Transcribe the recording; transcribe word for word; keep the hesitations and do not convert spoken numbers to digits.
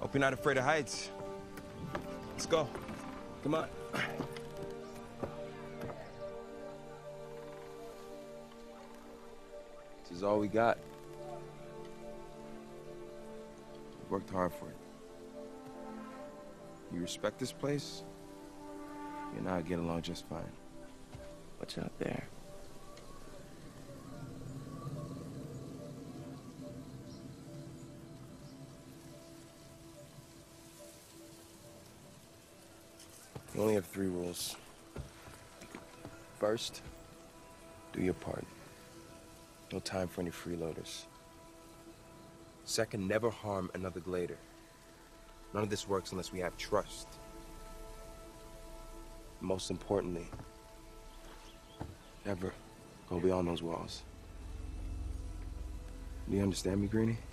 Hope you're not afraid of heights. Let's go. Come on. This is all we got. We worked hard for it. You respect this place, you and I get along just fine. What's out there? You only have three rules. First, do your part. No time for any freeloaders. Second, never harm another glader. None of this works unless we have trust. Most importantly, never go beyond those walls. Do you understand me, Greenie?